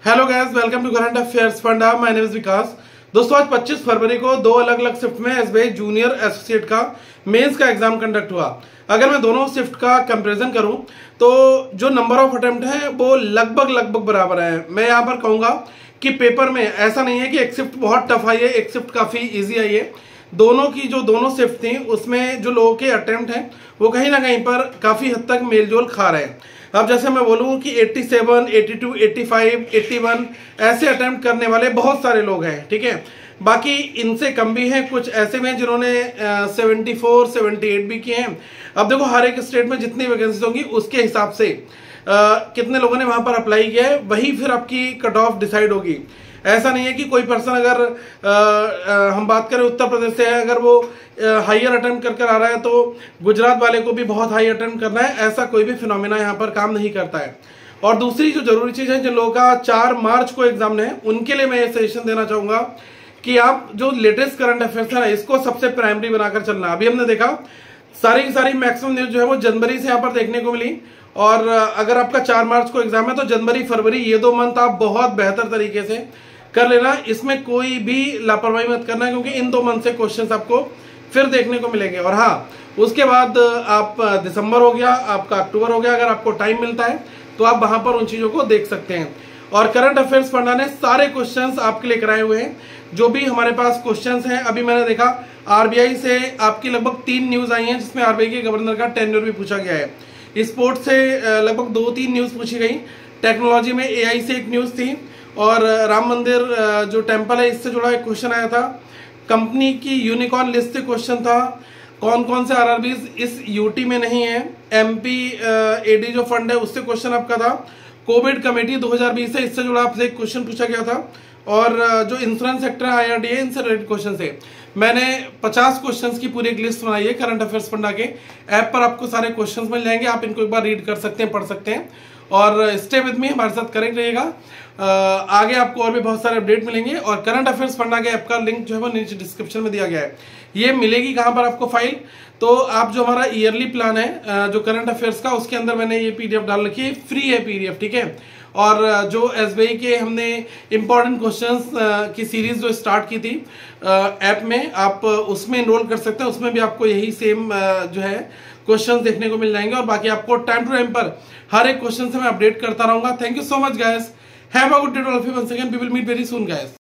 Hello guys, welcome to current affairs funda. My name is Vikas. दोस्तों, आज 25 फरवरी को दो अलग अलग शिफ्ट में एसबीआई जूनियर एसोसिएट का मेंस का एग्जाम कंडक्ट हुआ। अगर मैं दोनों शिफ्ट का कंपैरिजन करूं तो जो नंबर ऑफ अटेम्प्ट है वो लगभग बराबर है। मैं यहां पर कहूंगा कि पेपर में ऐसा नहीं है कि एक शिफ्ट बहुत टफ आई है, एक शिफ्ट काफी इजी आई है। दोनों शिफ्ट थी उसमें जो लोगों के अटेम्प्ट हैं वो कहीं ना कहीं पर काफी हद तक मेलजोल खा रहे हैं। अब जैसे मैं बोलूं कि 87, 82, 85, 81 ऐसे अटेम्प्ट करने वाले बहुत सारे लोग हैं, ठीक है। बाकी इनसे कम भी हैं, कुछ ऐसे भी हैं जिन्होंने 74, 78 भी किए हैं। अब देखो, हर एक स्टेट में जितनी वैकेंसीज होंगी उसके हिसाब से कितने लोगों ने वहां पर अप्लाई किया है, वही फिर आपकी कट ऑफ डिसाइड होगी। ऐसा नहीं है कि कोई पर्सन अगर हम बात करें उत्तर प्रदेश से है, अगर वो हाईयर अटेम्प्ट कर आ रहा है तो गुजरात वाले को भी बहुत हाई अटेम्प्ट करना है, ऐसा कोई भी फिनोमिना यहाँ पर काम नहीं करता है। और दूसरी जो जरूरी चीज है, जिन लोगों का 4 मार्च को एग्जाम है उनके लिए मैं ये सजेशन देना चाहूंगा कि आप जो लेटेस्ट करंट अफेयर्स है ना, इसको सबसे प्राइमरी बनाकर चलना। अभी हमने देखा सारी की सारी मैक्सिमम न्यूज जो है वो जनवरी से यहाँ पर देखने को मिली। और अगर आपका 4 मार्च को एग्जाम है तो जनवरी फरवरी ये 2 मंथ आप बहुत बेहतर तरीके से कर लेना। इसमें कोई भी लापरवाही मत करना, क्योंकि इन 2 मंथ से क्वेश्चंस आपको फिर देखने को मिलेंगे। और हाँ, उसके बाद आप दिसंबर हो गया, आपका अक्टूबर हो गया, अगर आपको टाइम मिलता है तो आप वहां पर उन चीजों को देख सकते हैं। और करंट अफेयर्स फंडा ने सारे क्वेश्चंस आपके लिए कराए हुए हैं, जो भी हमारे पास क्वेश्चंस हैं। अभी मैंने देखा आरबीआई से आपकी लगभग 3 न्यूज आई हैं, जिसमें आरबीआई के गवर्नर का टेन्योर भी पूछा गया है। स्पोर्ट्स से लगभग 2-3 न्यूज पूछी गई। टेक्नोलॉजी में एआई से एक न्यूज थी, और राम मंदिर जो टेम्पल है इससे जुड़ा एक क्वेश्चन आया था। कंपनी की यूनिकॉर्न लिस्ट से क्वेश्चन था। कौन कौन से आरआरबीज इस यूटी में नहीं है। एमपी एडी जो फंड है उससे क्वेश्चन आपका था। कोविड कमेटी 2020 से इससे जुड़ा आपसे एक क्वेश्चन पूछा गया था। और जो इंश्योरेंस सेक्टर है IRDA, इनसे रिलेटेड क्वेश्चन थे। मैंने 50 क्वेश्चंस की पूरी एक लिस्ट बनाई है। करंट अफेयर्स फंडा के ऐप पर आपको सारे क्वेश्चंस मिल जाएंगे, आप इनको एक बार रीड कर सकते हैं, पढ़ सकते हैं। और स्टे विद मी, हमारे साथ कनेक्ट रहिएगा। आगे आपको और भी बहुत सारे अपडेट मिलेंगे। और करंट अफेयर्स फंडा के ऐप का लिंक जो है वो नीचे डिस्क्रिप्शन में दिया गया है। ये मिलेगी कहां पर आपको फाइल, तो आप जो हमारा ईयरली प्लान है जो करंट अफेयर्स का, उसके अंदर मैंने ये पीडीएफ डाल रखी है, फ्री है पीडीएफ, ठीक है। और जो एसबीआई के हमने इंपॉर्टेंट क्वेश्चंस की सीरीज जो स्टार्ट की थी ऐप में, आप उसमें एनरोल कर सकते हैं। उसमें भी आपको यही सेम जो है क्वेश्चंस देखने को मिल जाएंगे। और बाकी आपको टाइम टू टाइम पर हर एक क्वेश्चन से मैं अपडेट करता रहूंगा। Thank you so much guys, have a good day to all of you. Once again we will meet very soon guys.